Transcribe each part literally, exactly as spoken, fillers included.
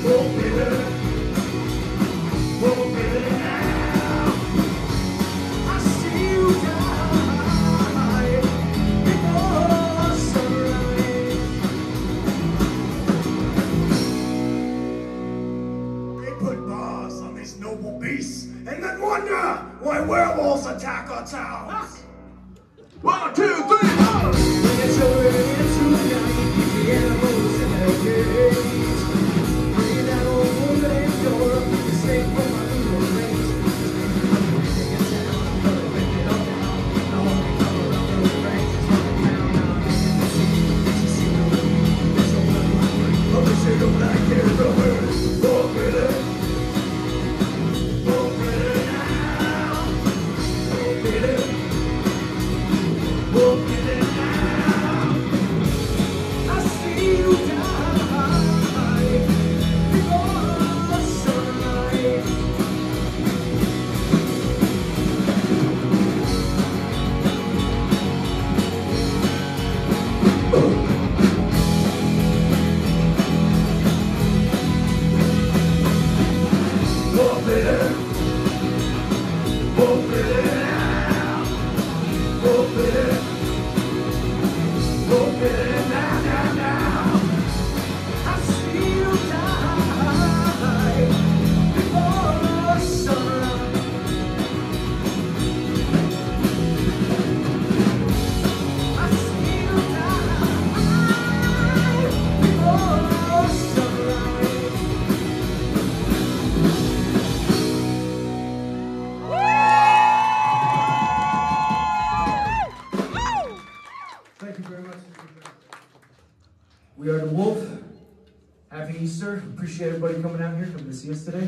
And then wonder why werewolves attack our towns. One, two, three, four! It's over tonight, the animals in their cage. Bring that old wooden door, the snake from my little range. Take it down, pick it up now. I want to cover up those branches running down now. It's a it's a one. Oh, they say don't like it, the herd. Walk with it. We are deWolfe. Happy Easter. Appreciate everybody coming out here, coming to see us today.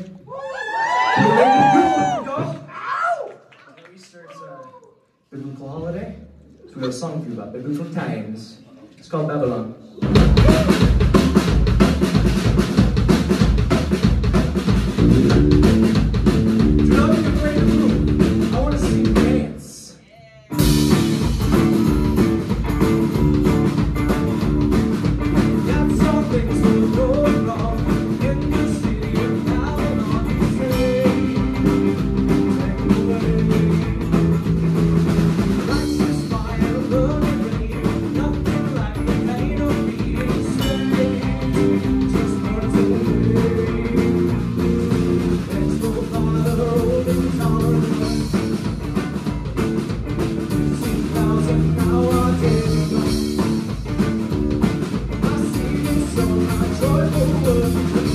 Easter is a biblical holiday. So we have a song for you about biblical times. It's called Babylon. Do not be afraid of the room. I want to see you dance. Things will go wrong in the city of Babylon. Take away. Righteous fire, burning rain, nothing like the pain of being saved. Just burns away. Let's go by the road and torn. Sixteen thousand now are dead. So my joyful word,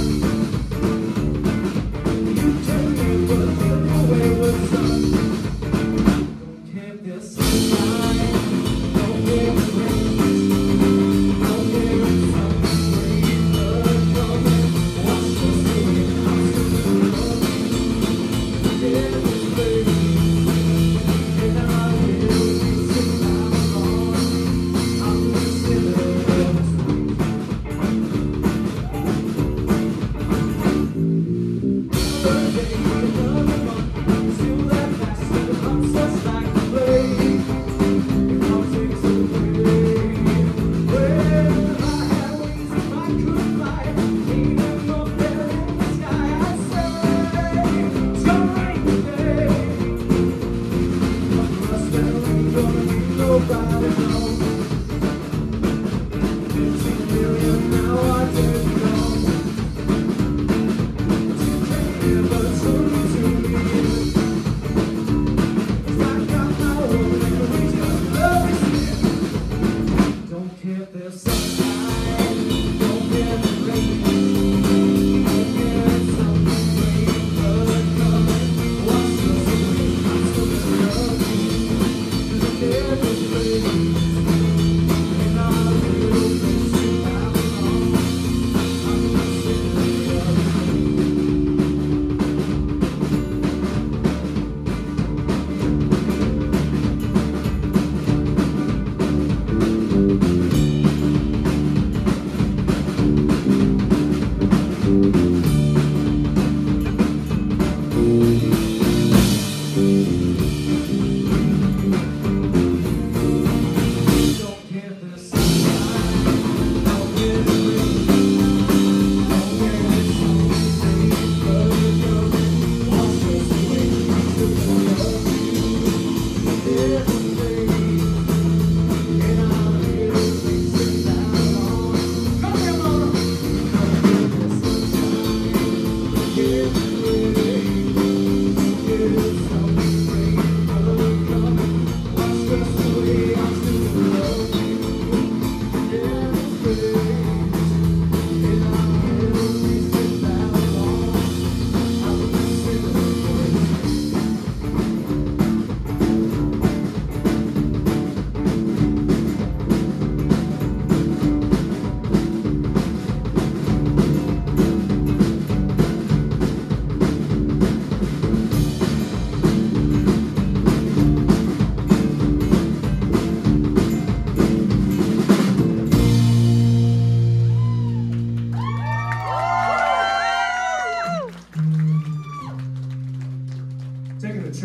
you tell me what your wayward son. Don't care this time, don't care the rain, don't care if something brave bird coming. Watch the singing house of the love. Yeah, this baby, and I will be singing along. I'm listening to now I did know.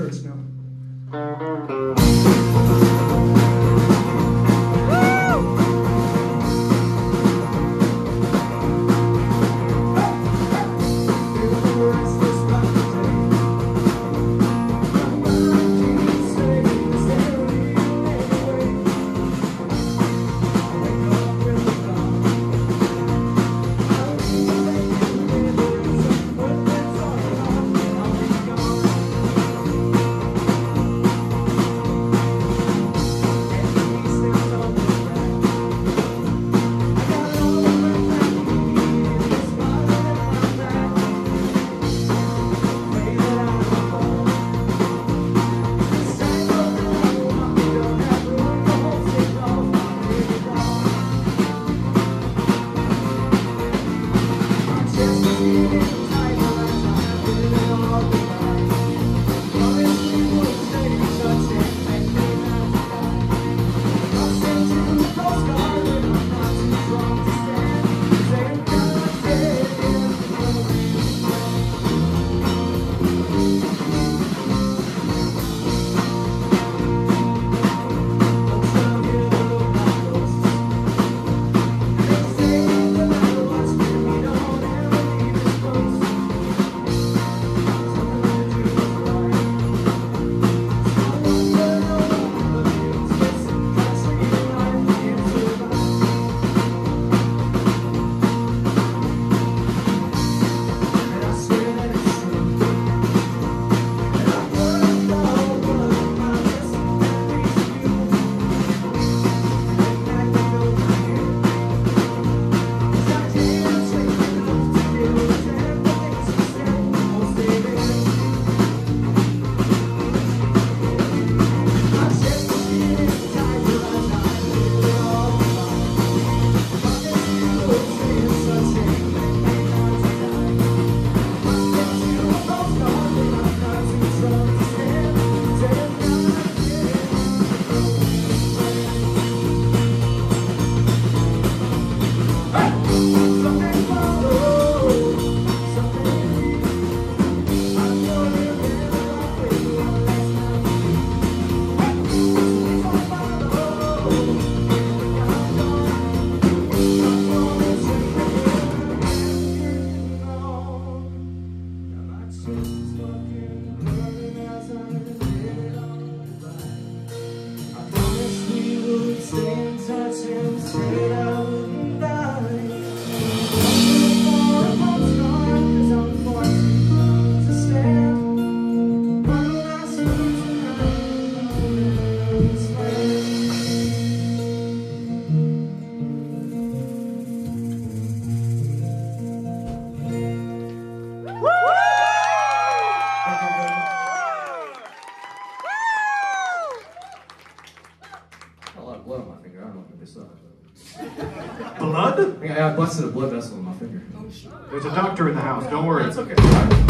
church now. Blood? Yeah, I busted a blood vessel in my finger. There's a doctor in the house, don't worry. It's okay.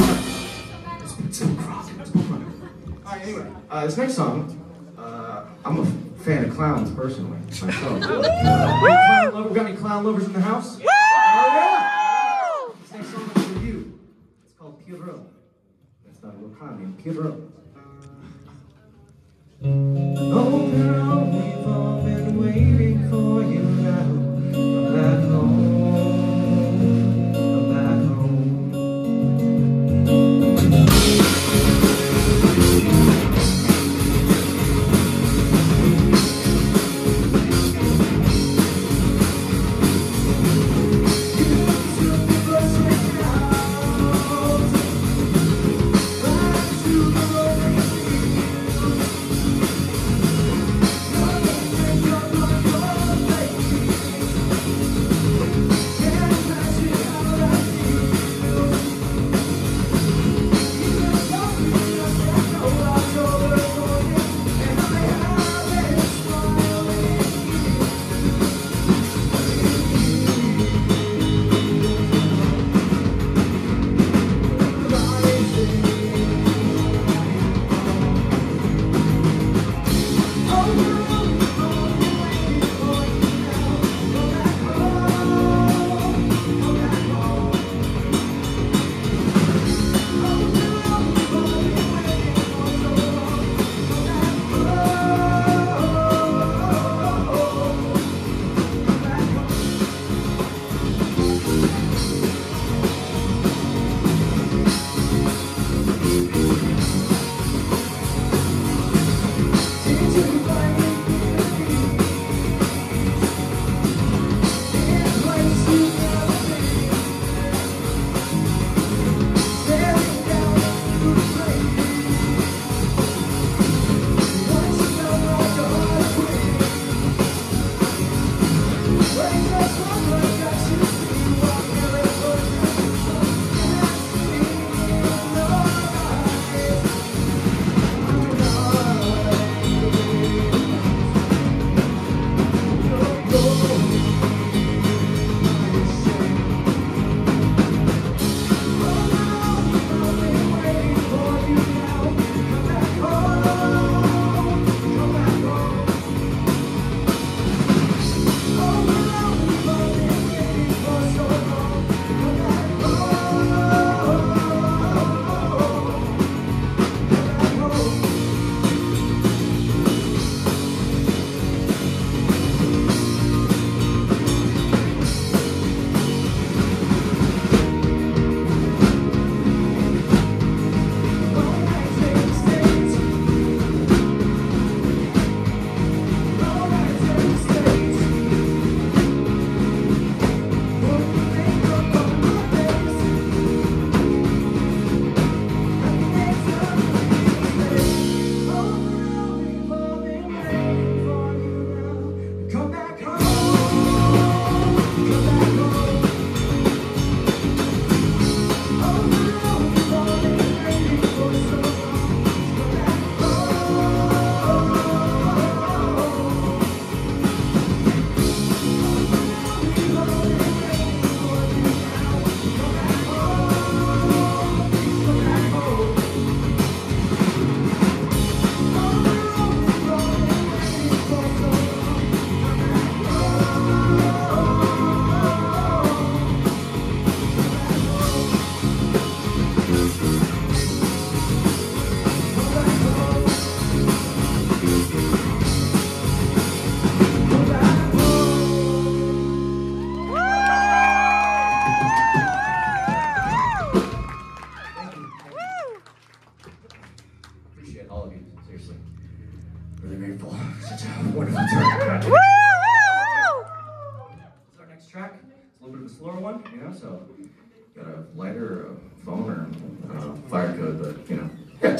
Let's put some crossing. Let's put some- Alright, anyway, uh, this next song, uh, I'm a fan of clowns personally, myself. Uh, clown lover, got any clown lovers in the house? Yeah! Oh, yeah! This next song is for you. It's called Pierrot. That's not a little comedy. Pierrot. Oh, girl, we've all been waiting for you now. Come back home. Come back home. Back to the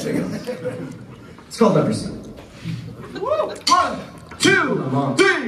check it out. It's called Leprosy. One, two, three.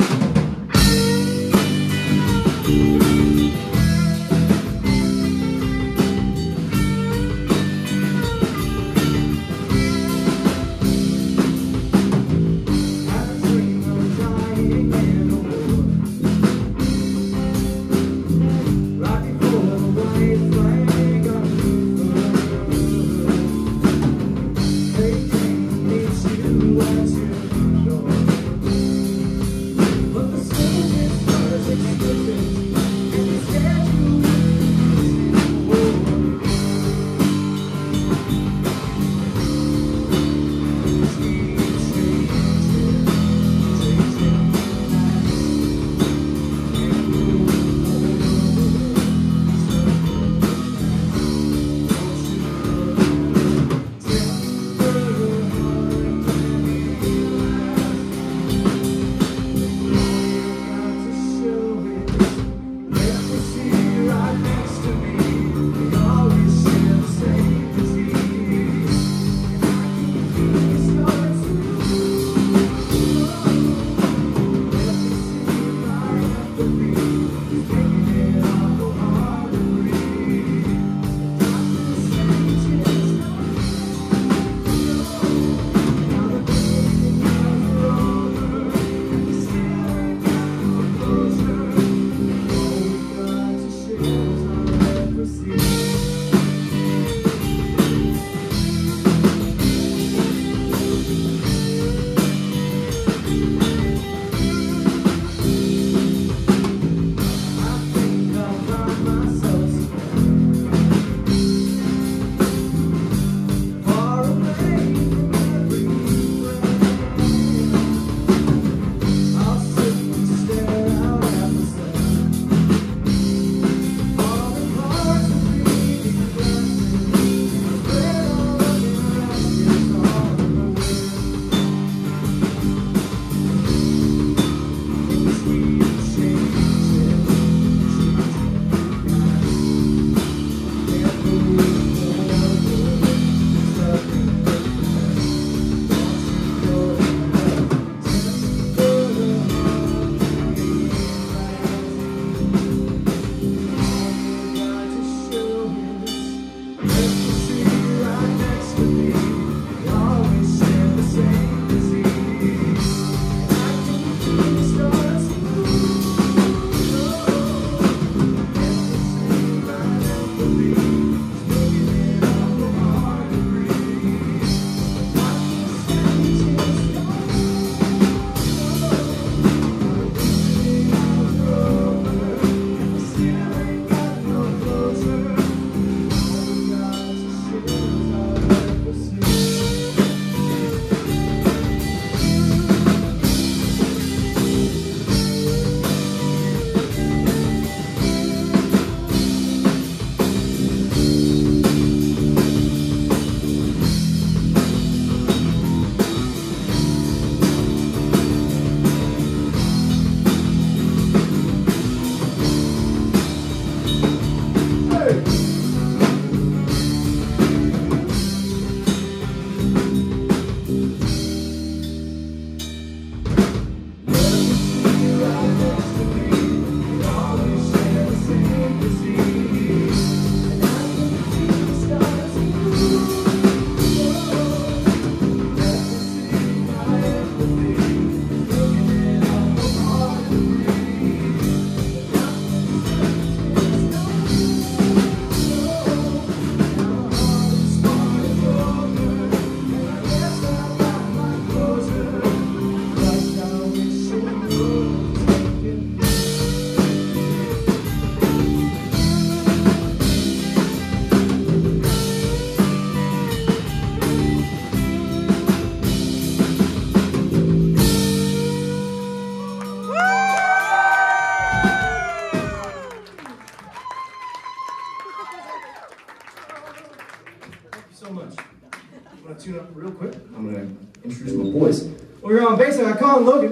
so much. I'm gonna tune up real quick. I'm gonna introduce my boys. We're on bass, I got Colin Logan.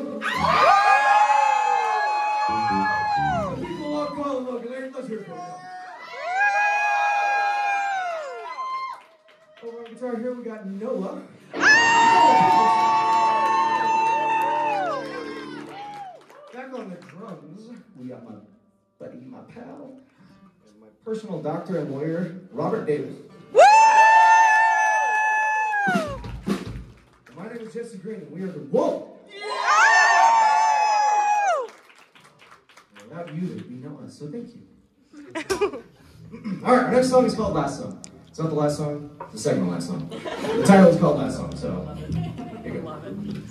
People love Colin Logan. Let's hear it for him. Over Guitar here, we got Noah. Back on the drums, we got my buddy, my pal, and my personal doctor and lawyer, Robert Davis. And my name is Jesse Green, and we are deWolfe. And without you, there'd be no us, so thank you. All right, our next song is called Last Song. It's not the last song, it's the second to last song. The title is called Last Song, so here you go.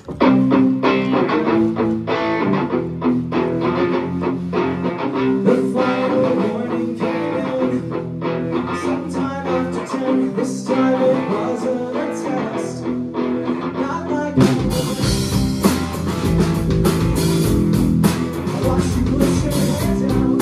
The final warning came in sometime after ten. This time it wasn't a test. Not like I watched you push your head down.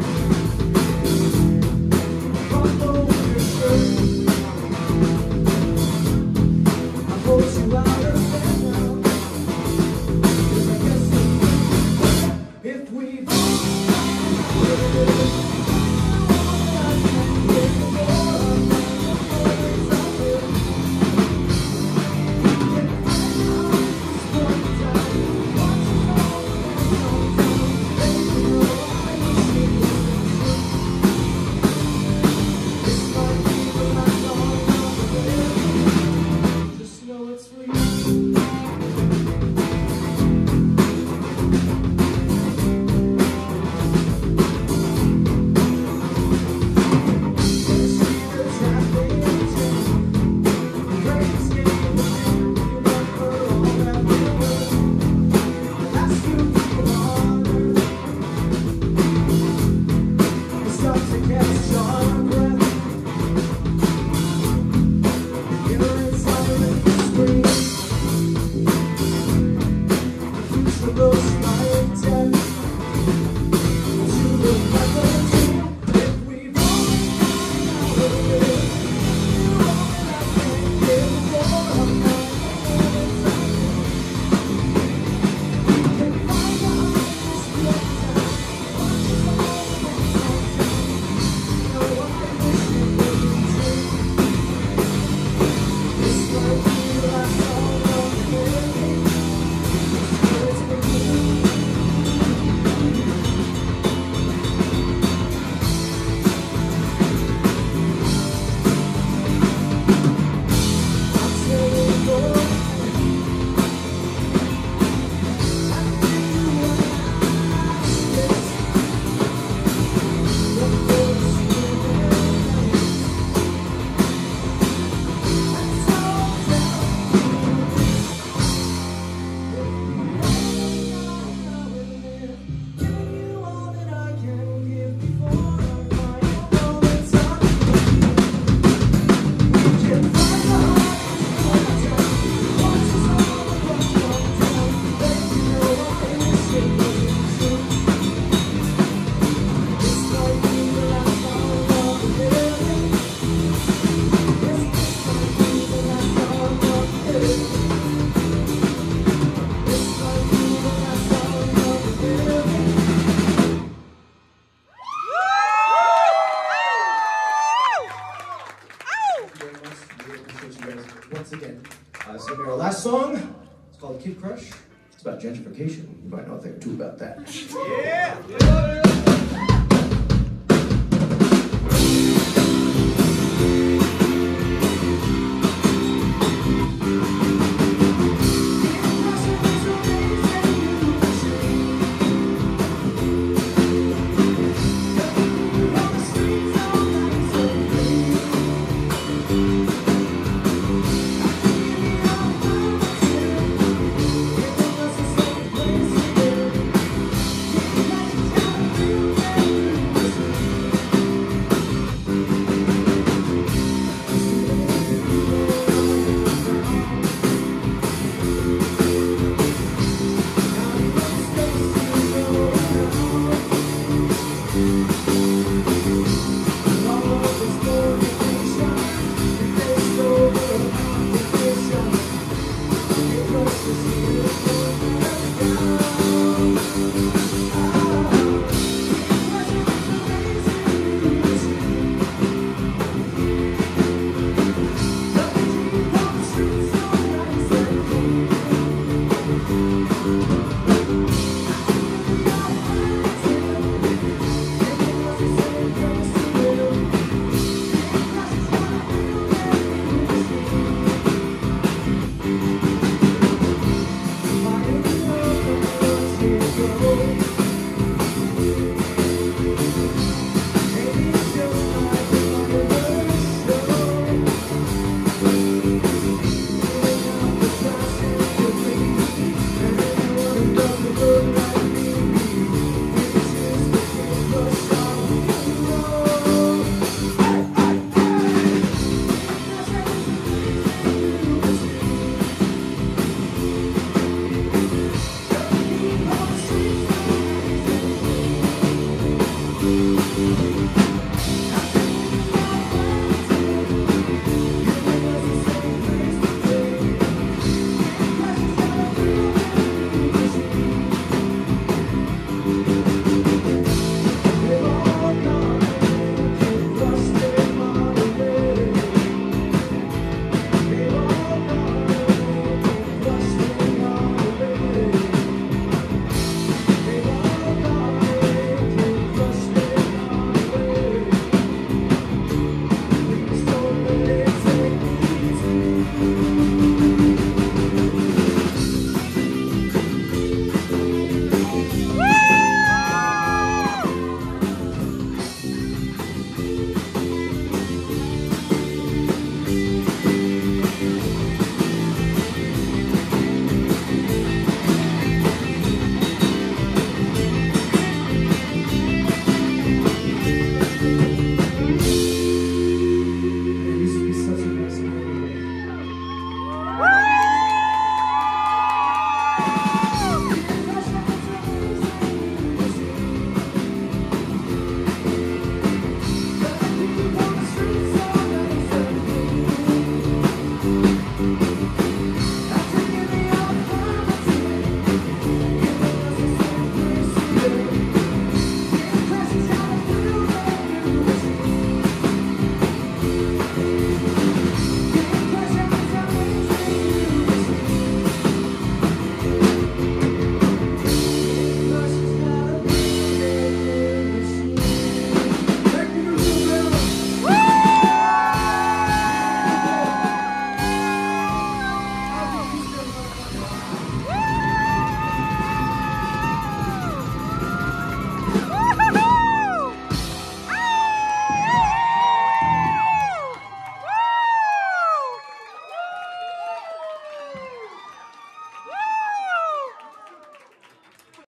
Song. It's called Kid Crush. It's about gentrification. You might know a thing or two about that. Yeah! You Thank